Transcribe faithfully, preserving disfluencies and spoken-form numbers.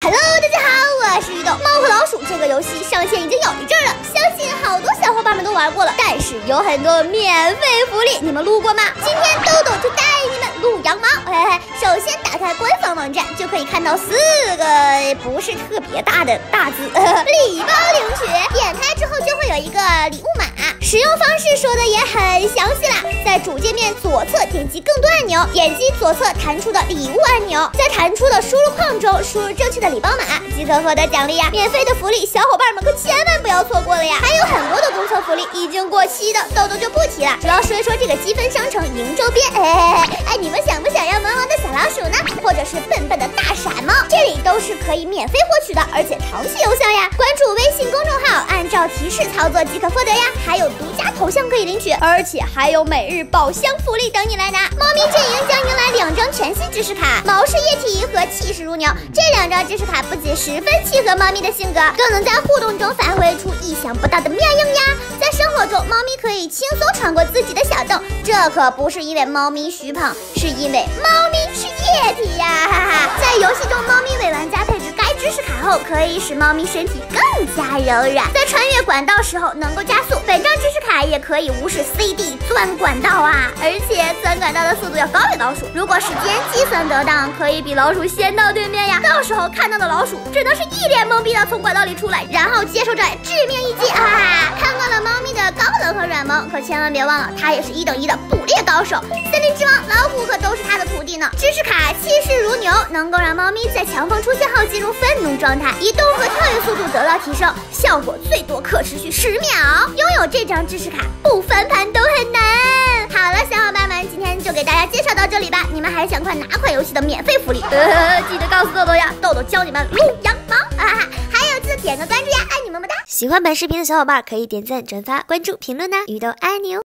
Hello， 大家好，我是雨豆。猫和老鼠这个游戏上线已经有一阵了，相信好多小伙伴们都玩过了。但是有很多免费福利，你们录过吗？今天豆豆就带你们录羊毛。嘿嘿，首先打开官方网站，就可以看到四个不是特别大的大字，呃、礼包领取。点开之后就会有一个礼物码，使用方式说的也很详细啦。在主界面左侧点击更多按钮，点击左侧弹出的礼物按钮，在弹出的输入框中输入正确的礼包码，即可获得奖励呀！免费的福利，小伙伴们可千万不要错过了呀！还有很多的工作福利已经过期的，豆豆就不提了，主要说一说这个积分商城营周边。哎哎，你们想不想要萌萌的小老鼠呢？或者是笨笨的大傻猫？这里都是可以免费获取的，而且长期有效呀！关注微信公众号，按照提示操作即可获得呀！还有独家头像可以领取，而且还有每日宝箱福利等你来拿。猫咪阵营将迎来两张全新知识卡，毛氏液体和气势如牛，这两张知识卡不仅十分契合猫咪的性格，更能在互动中发挥出意想不到的妙用呀！在生活中，猫咪可以轻松穿过自己的小洞，这可不是因为猫咪虚胖，是因为猫咪是液体呀！哈哈，在游戏中，猫咪为玩家配置该知识卡后，可以使猫咪身体更加柔软，在穿越管道时候能够加速。本张知识卡也可以无视 C D 钻管道啊，而且钻管道的速度要高于老鼠。如果时间计算得当，可以比老鼠先到对面呀！到时候看到的老鼠只能是一脸懵逼的从管道里出来，然后接受着致命一击啊！看惯了猫咪的高冷和软萌，可千万别忘了，它也是一等一的捕猎高手。森林之王老虎可都是它的徒弟呢。知识卡气势如牛，能够让猫咪在强风出现后进入愤怒状态，移动和跳跃速度得到提升，效果最多可持续十秒。拥有这张知识卡，不翻盘都很难。好了，小伙伴们，今天就给大家介绍到这里吧。你们还想看哪款游戏的免费福利？呃，记得告诉豆豆呀，豆豆教你们撸羊毛啊！还有记得点个关注呀，爱你么么哒！ 喜欢本视频的小伙伴可以点赞、转发、关注、评论呢，雨豆爱你哦。